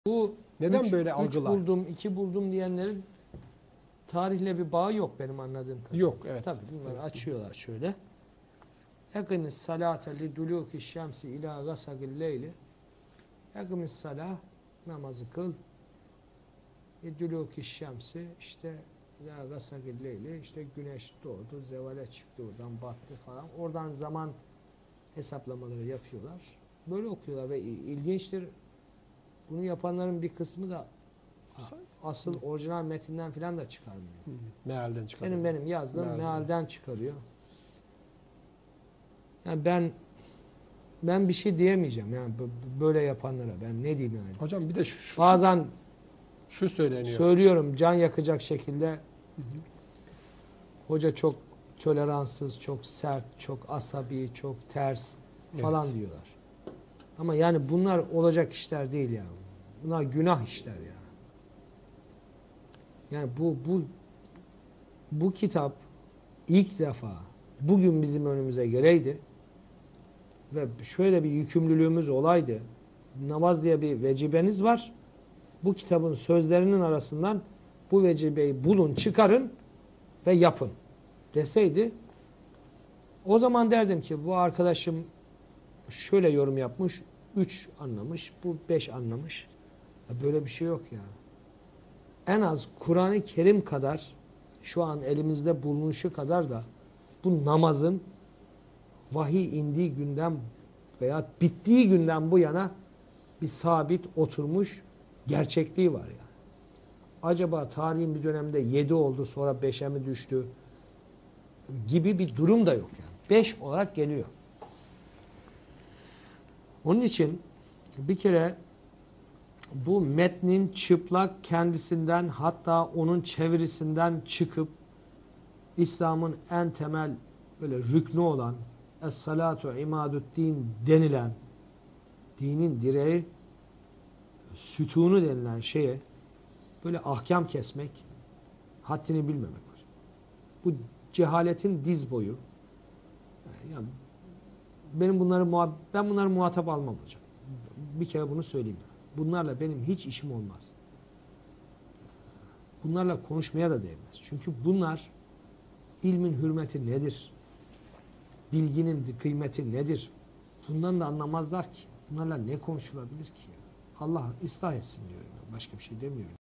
Bu Neden böyle üç algılar? buldum, 2 buldum diyenlerin tarihle bir bağı yok benim anladığım kadarıyla. Yok, evet. Tabii bunları Evet. açıyorlar şöyle. Ekimiz salate li duluki şemsi ila gasagil leyli. Ekimiz salah, namazı kıl. Duluki şemsi işte ila gasagil leyli, işte güneş doğdu, zevale çıktı, oradan battı falan. Oradan zaman hesaplamaları yapıyorlar. Böyle okuyorlar ve ilginçtir. Bunu yapanların bir kısmı da asıl orijinal metinden filan da çıkarmıyor. Mealden çıkarıyor. Senin benim yazdığım Mealden. mealden çıkarıyor. Yani ben bir şey diyemeyeceğim yani böyle yapanlara. Ben ne diyeyim yani? Hocam bir de Bazen şu söyleniyor. söylüyorum can yakacak şekilde hoca çok toleranssız, çok sert, çok asabi, çok ters falan Evet. diyorlar. Ama yani bunlar olacak işler değil yani. Bunlar günah işler ya. Yani bu kitap ilk defa bugün bizim önümüze geleydi ve şöyle bir yükümlülüğümüz olaydı. Namaz diye bir vecibeniz var. Bu kitabın sözlerinin arasından bu vecibeyi bulun, çıkarın ve yapın deseydi, o zaman derdim ki bu arkadaşım şöyle yorum yapmış, 3 anlamış, bu 5 anlamış. Böyle bir şey yok ya. En az Kur'an-ı Kerim kadar, şu an elimizde bulunuşu kadar da bu namazın vahiy indiği günden veya bittiği günden bu yana bir sabit oturmuş gerçekliği var yani. Acaba tarihin bir dönemde 7 oldu, sonra 5'e mi düştü gibi bir durum da yok yani. 5 olarak geliyor. Onun için bir kere bu metnin çıplak kendisinden, hatta onun çevirisinden çıkıp İslam'ın en temel böyle rüknü olan Es-salatu imaduddin denilen, dinin direği, sütunu denilen şeye böyle ahkam kesmek, haddini bilmemek var. Bu cehaletin diz boyu. Yani ben bunları muhatap almam hocam. Bir kere bunu söyleyeyim. Bunlarla benim hiç işim olmaz. Bunlarla konuşmaya da değmez. Çünkü bunlar ilmin hürmeti nedir? Bilginin kıymeti nedir? Bundan da anlamazlar ki. Bunlarla ne konuşulabilir ki? Allah ıslah etsin diyorum. Başka bir şey demiyorum.